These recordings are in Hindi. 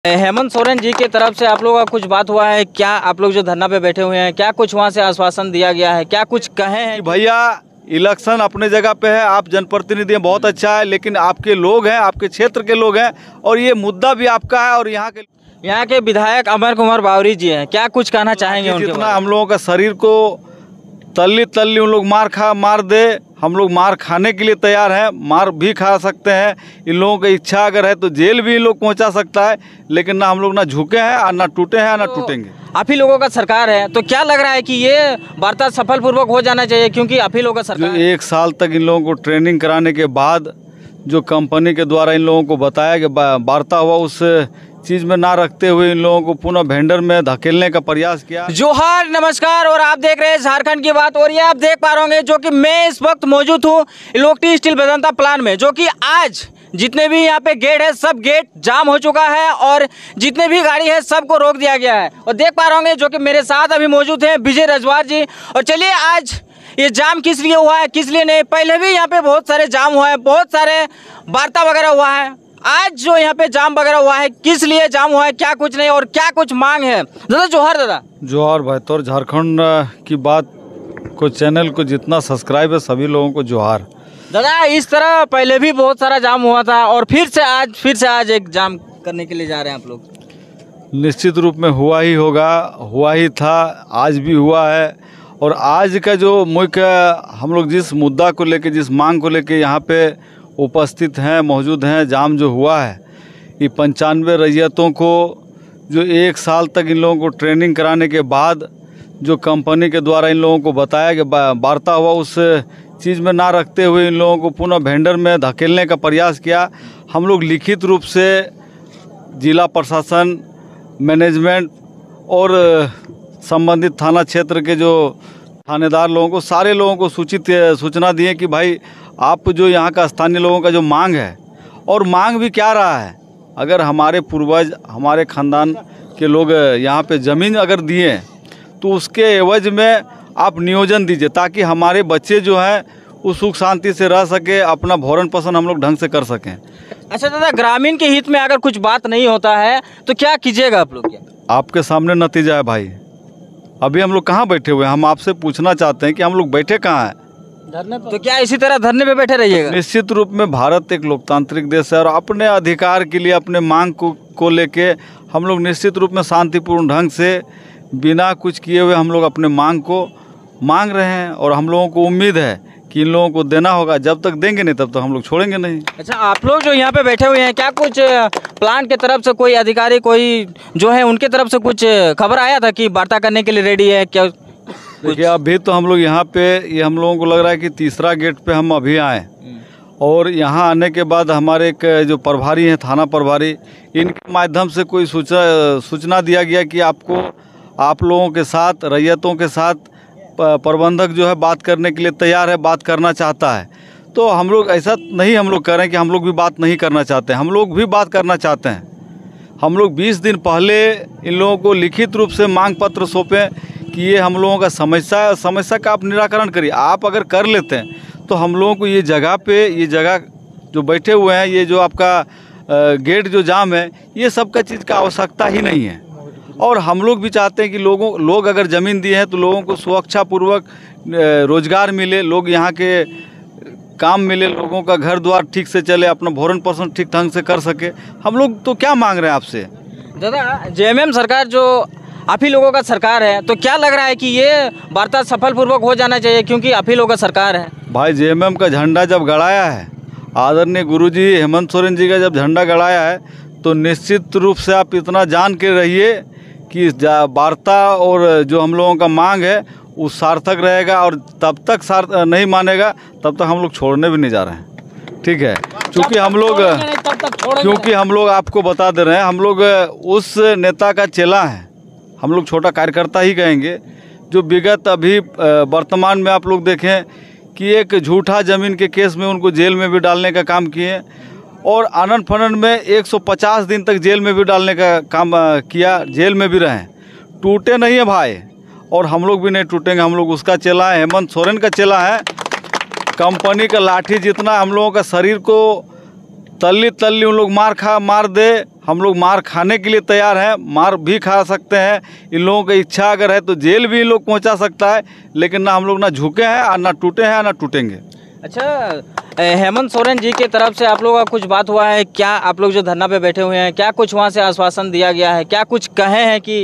हेमंत सोरेन जी की तरफ से आप लोगों का कुछ बात हुआ है क्या? आप लोग जो धरना पे बैठे हुए हैं, क्या कुछ वहाँ से आश्वासन दिया गया है, क्या कुछ कहे हैं? भैया इलेक्शन अपने जगह पे है, आप जनप्रतिनिधि हैं, बहुत अच्छा है, लेकिन आपके लोग हैं, आपके क्षेत्र के लोग हैं और ये मुद्दा भी आपका है और यहाँ के विधायक अमर कुमार बावरी जी हैं, क्या कुछ कहना चाहेंगे उनके? जितना हम लोगों का शरीर को तल्ली उन लोग मार दे, हम लोग मार खाने के लिए तैयार हैं, मार भी खा सकते हैं। इन लोगों की इच्छा अगर है तो जेल भी इन लोग पहुंचा सकता है, लेकिन ना हम लोग ना झुके हैं और ना टूटे हैं ना टूटेंगे। आप ही लोगों का सरकार है तो क्या लग रहा है कि ये वार्ता सफलपूर्वक हो जाना चाहिए, क्योंकि आप ही लोगों का सरकार जो 1 साल तक इन लोगों को ट्रेनिंग कराने के बाद जो कंपनी के द्वारा इन लोगों को बताया कि वार्ता हुआ, उस चीज में ना रखते हुए इन लोगों को पुनः वेंडर में धकेलने का प्रयास किया। जोहार, नमस्कार, और आप देख रहे हैं झारखंड की बात। और ये आप देख पा रहे होंगे जो कि मैं इस वक्त मौजूद हूँ इलोक्टी स्टील वेदांता प्लांट में, जो कि आज जितने भी यहाँ पे गेट है सब गेट जाम हो चुका है और जितने भी गाड़ी है सबको रोक दिया गया है। और देख पा रहे होंगे जो कि मेरे साथ अभी मौजूद हैं विजय रजवार जी। और चलिए आज ये जाम किस लिए हुआ है, किस लिए नहीं, पहले भी यहाँ पे बहुत सारे जाम हुआ है, बहुत सारे वार्ता वगैरह हुआ है, आज जो यहाँ पे जाम वगैरह हुआ है किस लिए जाम हुआ है, क्या कुछ नहीं और क्या कुछ मांग है? दादा जोहार। दादा जोहार भाई, तो झारखंड की बात को चैनल को जितना सब्सक्राइब है सभी लोगों को जोहार। दादा इस तरह पहले भी बहुत सारा जाम हुआ था और फिर से आज एक जाम करने के लिए जा रहे हैं आप लोग? निश्चित रूप में हुआ ही होगा, हुआ ही था, आज भी हुआ है। और आज का जो मुख्य हम लोग जिस मुद्दा को लेके, जिस मांग को लेके यहाँ पे उपस्थित हैं, मौजूद हैं, जाम जो हुआ है, ये 95 रैयतों को जो 1 साल तक इन लोगों को ट्रेनिंग कराने के बाद जो कंपनी के द्वारा इन लोगों को बताया कि वार्ता हुआ, उस चीज़ में ना रखते हुए इन लोगों को पुनः वेंडर में धकेलने का प्रयास किया। हम लोग लिखित रूप से जिला प्रशासन, मैनेजमेंट और संबंधित थाना क्षेत्र के जो थानेदार लोगों को, सारे लोगों को सूचना दिए कि भाई आप जो यहाँ का स्थानीय लोगों का जो मांग है, और मांग भी क्या रहा है, अगर हमारे पूर्वज, हमारे खानदान के लोग यहाँ पे ज़मीन अगर दिए तो उसके एवज में आप नियोजन दीजिए ताकि हमारे बच्चे जो हैं वो सुख शांति से रह सके, अपना भरण पोषण हम लोग ढंग से कर सकें। अच्छा दादा, ग्रामीण के हित में अगर कुछ बात नहीं होता है तो क्या कीजिएगा आप लोग? आपके सामने नतीजा है भाई, अभी हम लोग कहाँ बैठे हुए हैं, हम आपसे पूछना चाहते हैं कि हम लोग बैठे कहाँ हैं? धरने पे। तो क्या इसी तरह धरने पे बैठे रहिएगा? निश्चित रूप में भारत एक लोकतांत्रिक देश है और अपने अधिकार के लिए, अपने मांग को लेके हम लोग निश्चित रूप में शांतिपूर्ण ढंग से बिना कुछ किए हुए हम लोग अपने मांग को मांग रहे हैं। और हम लोगों को उम्मीद है कि इन लोगों को देना होगा, जब तक देंगे नहीं तब तक हम लोग छोड़ेंगे नहीं। अच्छा, आप लोग जो यहाँ पे बैठे हुए हैं, क्या कुछ प्लांट के तरफ से कोई अधिकारी, कोई जो है उनके तरफ से कुछ खबर आया था कि वार्ता करने के लिए रेडी है क्या? देखिए अभी तो हम लोग यहाँ पे, ये हम लोगों को लग रहा है कि तीसरा गेट पे हम अभी आए, और यहाँ आने के बाद हमारे एक जो प्रभारी हैं, थाना प्रभारी, इनके माध्यम से कोई सूचना दिया गया कि आप लोगों के साथ, रैयतों के साथ प्रबंधक जो है बात करने के लिए तैयार है, बात करना चाहता है। तो हम लोग ऐसा नहीं हम लोग करें कि हम लोग भी बात नहीं करना चाहते हैं, हम लोग भी बात करना चाहते हैं। हम लोग 20 दिन पहले इन लोगों को लिखित रूप से मांग पत्र सौंपें कि ये हम लोगों का समस्या का आप निराकरण करिए। आप अगर कर लेते हैं तो हम लोगों को ये जगह जो बैठे हुए हैं, ये जो आपका गेट जो जाम है, ये सब का चीज़ का आवश्यकता ही नहीं है। और हम लोग भी चाहते हैं कि लोग अगर ज़मीन दिए हैं तो लोगों को सुरक्षापूर्वक रोजगार मिले, लोग यहाँ के काम मिले, लोगों का घर द्वार ठीक से चले, अपना भरण पोषण ठीक ढंग से कर सके। हम लोग तो क्या मांग रहे हैं आपसे? दादा जेएमएम सरकार जो आप ही लोगों का सरकार है, तो क्या लग रहा है कि ये वार्ता सफलपूर्वक हो जाना चाहिए, क्योंकि आप ही लोगों का सरकार है? भाई जेएमएम का झंडा जब गड़ाया है, आदरणीय गुरुजी हेमंत सोरेन जी का जब झंडा गड़ाया है, तो निश्चित रूप से आप इतना जान के रहिए कि वार्ता और जो हम लोगों का मांग है वो सार्थक रहेगा। और तब तक नहीं मानेगा तब तक हम लोग छोड़ने भी नहीं जा रहे हैं, ठीक है? क्योंकि हम लोग आपको बता दे रहे हैं, हम लोग उस नेता का चेला है, हम लोग छोटा कार्यकर्ता ही कहेंगे, जो विगत अभी वर्तमान में आप लोग देखें कि एक झूठा ज़मीन के केस में उनको जेल में भी डालने का काम किए, और आनन फनन में 150 दिन तक जेल में भी डालने का काम किया, जेल में भी रहे, टूटे नहीं है भाई। और हम लोग भी नहीं टूटेंगे, हम लोग उसका चेला है, हेमंत सोरेन का चेला है। कंपनी का लाठी जितना हम लोगों का शरीर को तल्ली उन लोग मार दे, हम लोग मार खाने के लिए तैयार हैं, मार भी खा सकते हैं। इन लोगों की इच्छा अगर है तो जेल भी इन लोग पहुंचा सकता है, लेकिन ना हम लोग ना झुके हैं और ना टूटे हैं ना टूटेंगे। अच्छा, हेमंत सोरेन जी की तरफ से आप लोगों का कुछ बात हुआ है क्या? आप लोग जो धरना पे बैठे हुए हैं, क्या कुछ वहाँ से आश्वासन दिया गया है? क्या कुछ कहे हैं कि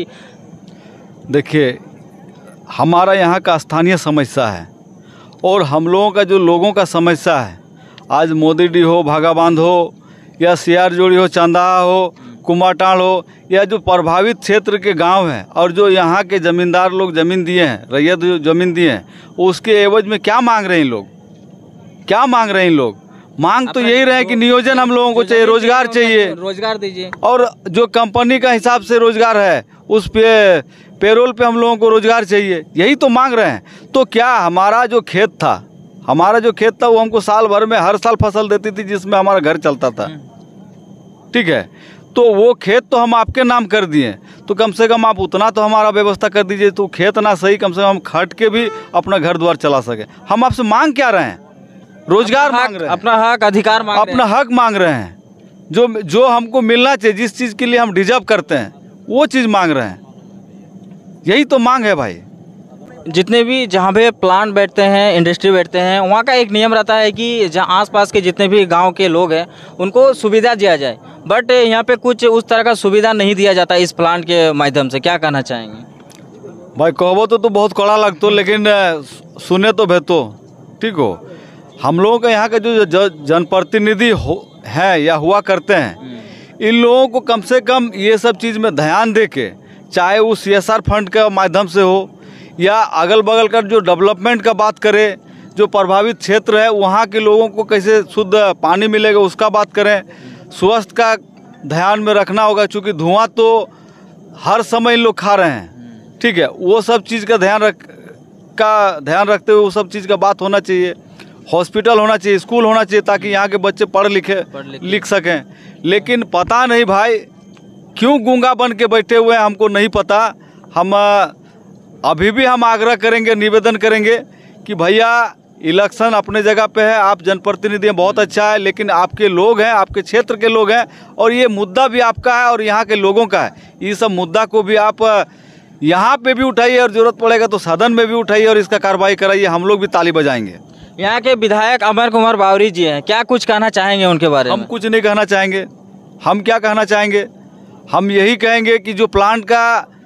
देखिए, हमारा यहाँ का स्थानीय समस्या है और हम लोगों का जो लोगों का समस्या है, आज मोदी डी हो, भागाबांध हो या सियार जोड़ी हो, चंदाहा हो, कुमाटांड़ हो, या जो प्रभावित क्षेत्र के गांव हैं और जो यहाँ के ज़मींदार लोग ज़मीन दिए हैं, रैयत जो ज़मीन दिए हैं, उसके एवज में क्या मांग रहे हैं इन लोग? क्या मांग रहे हैं इन लोग? मांग तो यही रहे कि नियोजन हम लोगों को चाहिए, रोजगार चाहिए, रोजगार दीजिए, और जो कंपनी का हिसाब से रोजगार है उस पे पेरोल पे हम लोगों को रोजगार चाहिए, यही तो मांग रहे हैं। तो क्या हमारा जो खेत था वो हमको साल भर में हर साल फसल देती थी जिसमें हमारा घर चलता था, ठीक है, तो वो खेत तो हम आपके नाम कर दिए, तो कम से कम आप उतना तो हमारा व्यवस्था कर दीजिए। तो खेत ना सही, कम से कम हम खट के भी अपना घर द्वार चला सके। हम आपसे मांग क्या रहे हैं? रोजगार मांग रहे हैं, अपना हक अधिकार मांग रहे हैं, अपना हक मांग रहे हैं, जो हमको मिलना चाहिए, जिस चीज़ के लिए हम डिजर्व करते हैं वो चीज़ मांग रहे हैं। यही तो मांग है भाई। जितने भी जहाँ पे प्लांट बैठते हैं, इंडस्ट्री बैठते हैं, वहाँ का एक नियम रहता है कि जहाँ आसपास के जितने भी गांव के लोग हैं उनको सुविधा दिया जाए, बट यहाँ पे कुछ उस तरह का सुविधा नहीं दिया जाता इस प्लांट के माध्यम से। क्या कहना चाहेंगे? भाई कहबो तो बहुत कड़ा लगता, लेकिन सुने तो भेतो, ठीक हो। हम लोगों का यहाँ का जो जनप्रतिनिधि है या हुआ करते हैं, इन लोगों को कम से कम ये सब चीज़ में ध्यान दे के, चाहे वो CSR फंड के माध्यम से हो या अगल बगल का जो डेवलपमेंट का बात करें, जो प्रभावित क्षेत्र है वहाँ के लोगों को कैसे शुद्ध पानी मिलेगा उसका बात करें। स्वास्थ्य का ध्यान में रखना होगा, क्योंकि धुआं तो हर समय लोग खा रहे हैं, ठीक है, वो सब चीज़ का ध्यान रखते हुए वो सब चीज़ का बात होना चाहिए। हॉस्पिटल होना चाहिए, स्कूल होना चाहिए, ताकि यहाँ के बच्चे पढ़ लिख सकें। लेकिन पता नहीं भाई क्यों गूंगा बन के बैठे हुए हैं, हमको नहीं पता। हम अभी भी हम आग्रह करेंगे, निवेदन करेंगे कि भैया इलेक्शन अपने जगह पे है, आप जनप्रतिनिधि हैं, बहुत अच्छा है, लेकिन आपके लोग हैं, आपके क्षेत्र के लोग हैं और ये मुद्दा भी आपका है और यहाँ के लोगों का है। ये सब मुद्दा को भी आप यहाँ पे भी उठाइए और ज़रूरत पड़ेगा तो सदन में भी उठाइए और इसका कार्रवाई कराइए, हम लोग भी ताली बजाएंगे। यहाँ के विधायक अमर कुमार बावरी जी हैं, क्या कुछ कहना चाहेंगे उनके बारे में? हम कुछ नहीं कहना चाहेंगे। हम क्या कहना चाहेंगे? हम यही कहेंगे कि जो प्लांट का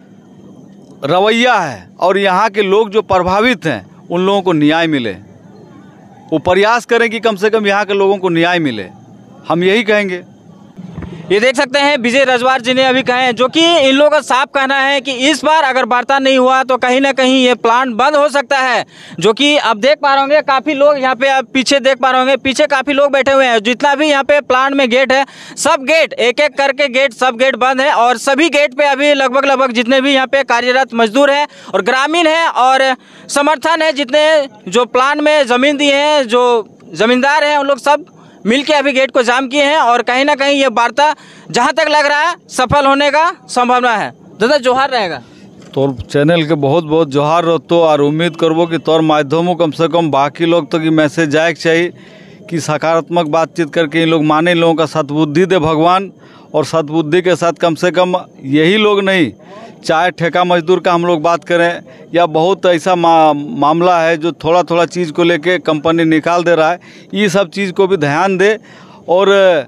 रवैया है और यहाँ के लोग जो प्रभावित हैं उन लोगों को न्याय मिले, वो प्रयास करें कि कम से कम यहाँ के लोगों को न्याय मिले, हम यही कहेंगे। ये देख सकते हैं विजय रजवार जी ने अभी कहे हैं, जो कि इन लोगों का साफ कहना है कि इस बार अगर वार्ता नहीं हुआ तो कहीं ना कहीं ये प्लांट बंद हो सकता है। जो कि अब देख पा रहे होंगे काफ़ी लोग यहाँ पे, आप पीछे देख पा रहे होंगे, पीछे काफ़ी लोग बैठे हुए हैं। जितना भी यहाँ पे प्लांट में गेट है, सब गेट एक एक करके गेट, सब गेट बंद है और सभी गेट पे अभी लगभग जितने भी यहाँ पे कार्यरत मजदूर हैं और ग्रामीण हैं और समर्थन है, जितने जो प्लांट में ज़मीन दिए हैं, जो ज़मींदार हैं, उन लोग सब मिलके अभी गेट को जाम किए हैं और कहीं ना कहीं ये वार्ता जहां तक लग रहा है सफल होने का संभावना है। दादा जोहार रहेगा तो चैनल के बहुत बहुत जोहार रहते और उम्मीद करबो कि तोर माध्यमों कम से कम बाकी लोग तक मैसेज जाए चाहिए कि सकारात्मक बातचीत करके इन लोग माने, इन लोगों का सद्बुद्धि दे भगवान। और सद्बुद्धि के साथ कम से कम यही लोग नहीं, चाहे ठेका मजदूर का हम लोग बात करें या बहुत ऐसा मामला है जो थोड़ा थोड़ा चीज़ को लेके कंपनी निकाल दे रहा है, ये सब चीज़ को भी ध्यान दे और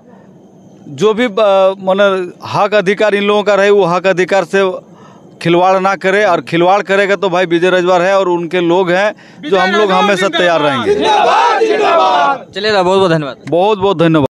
जो भी माने हक अधिकार इन लोगों का रहे वो हक अधिकार से खिलवाड़ ना करे। और खिलवाड़ करेगा तो भाई विजय रजवार है और उनके लोग हैं जो हम लोग हमेशा तैयार रहेंगे। चलिए बहुत बहुत धन्यवाद। बहुत बहुत धन्यवाद।